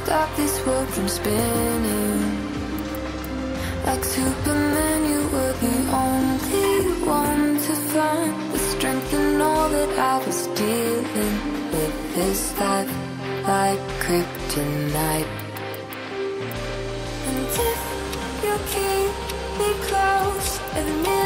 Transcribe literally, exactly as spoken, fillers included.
stop this world from spinning. Like Superman, you were the only one to find the strength in all that I was dealing with. This life like kryptonite. And if you keep me close, every minute